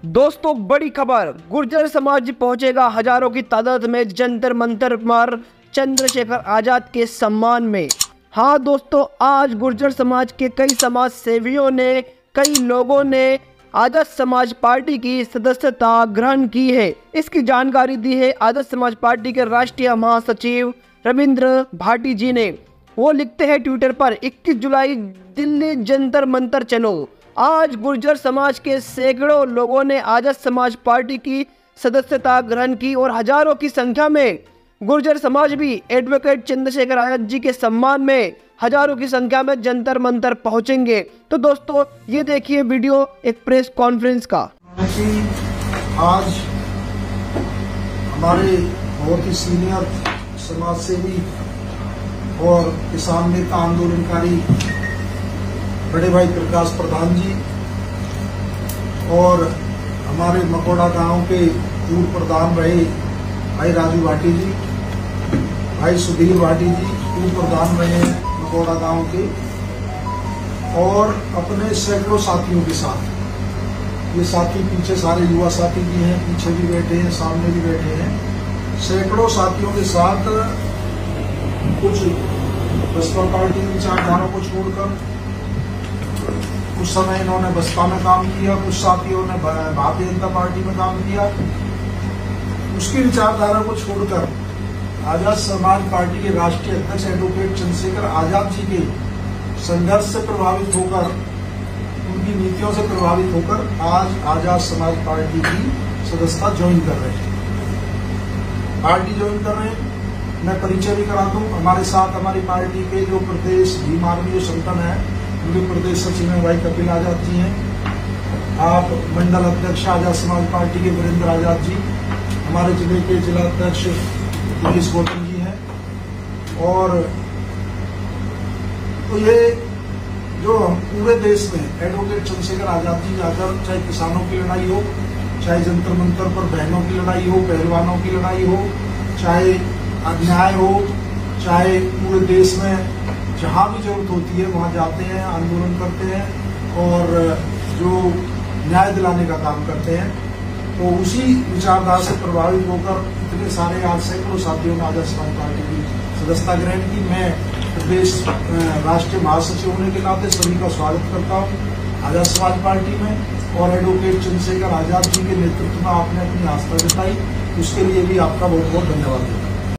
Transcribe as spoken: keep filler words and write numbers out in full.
दोस्तों बड़ी खबर, गुर्जर समाज पहुंचेगा हजारों की तादाद में जंतर मंतर पर चंद्रशेखर आजाद के सम्मान में। हाँ दोस्तों, आज गुर्जर समाज के कई समाज सेवियों ने, कई लोगों ने आजाद समाज पार्टी की सदस्यता ग्रहण की है। इसकी जानकारी दी है आजाद समाज पार्टी के राष्ट्रीय महासचिव रविंद्र भाटी जी ने। वो लिखते हैं ट्विटर पर, इक्कीस जुलाई दिल्ली जंतर मंतर चलो। आज गुर्जर समाज के सैकड़ों लोगों ने आजाद समाज पार्टी की सदस्यता ग्रहण की और हजारों की संख्या में गुर्जर समाज भी एडवोकेट चंद्रशेखर आजाद जी के सम्मान में हजारों की संख्या में जंतर मंतर पहुंचेंगे। तो दोस्तों ये देखिए वीडियो एक प्रेस कॉन्फ्रेंस का। आज हमारे बहुत ही सीनियर समाज सेवी और किसान नेता आंदोलनकारी बड़े भाई प्रकाश प्रधान जी और हमारे मकोड़ा गांव के पूर्व प्रधान रहे भाई राजू भाटी जी, भाई सुधीर भाटी जी पूर्व प्रधान रहे हैं मकोड़ा गांव के, और अपने सैकड़ों साथियों के साथ, ये साथी पीछे सारे युवा साथी भी हैं, पीछे भी बैठे हैं, सामने भी बैठे हैं, सैकड़ों साथियों के साथ कुछ बसपा पार्टी की विचारधारा को छोड़कर कुछ समय इन्होंने बसपा में काम किया, कुछ साथियों ने भारतीय जनता पार्टी में काम किया। उसकी विचारधारा को छोड़कर आजाद समाज पार्टी के राष्ट्रीय अध्यक्ष एडवोकेट चंद्रशेखर आजाद जी के संघर्ष से प्रभावित होकर, उनकी नीतियों से प्रभावित होकर आज आजाद समाज पार्टी की सदस्यता ज्वाइन कर रहे हैं, पार्टी ज्वाइन कर रहे हैं। मैं परिचय भी करा दूं, हमारे साथ हमारी पार्टी के जो प्रदेश भीम आर्मी जो संगठन है, उनके प्रदेश सचिव में भाई कपिल आजाद जी हैं, आप मंडल अध्यक्ष आजाद समाज पार्टी के वीरेंद्र आजाद जी, हमारे जिले के जिला अध्यक्ष दिनेश गौतम जी हैं। और तो ये जो हम पूरे देश में एडवोकेट चंद्रशेखर आजाद जी जाकर, चाहे किसानों की लड़ाई हो, चाहे जंतर मंतर पर बहनों की लड़ाई हो, पहलवानों की लड़ाई हो, चाहे अन्याय हो, चाहे पूरे देश में जहां भी जरूरत होती है वहां जाते हैं, आंदोलन करते हैं और जो न्याय दिलाने का काम करते हैं। तो उसी विचारधारा से प्रभावित होकर इतने सारे आज सैकड़ों साथियों ने आजाद समाज पार्टी की सदस्यता ग्रहण की। मैं प्रदेश राष्ट्रीय महासचिव होने के नाते सभी का स्वागत करता हूँ आजाद समाज पार्टी में, और एडवोकेट चंद्रशेखर आजाद जी के नेतृत्व में आपने अपनी आस्था जताई, उसके लिए भी आपका बहुत बहुत धन्यवाद।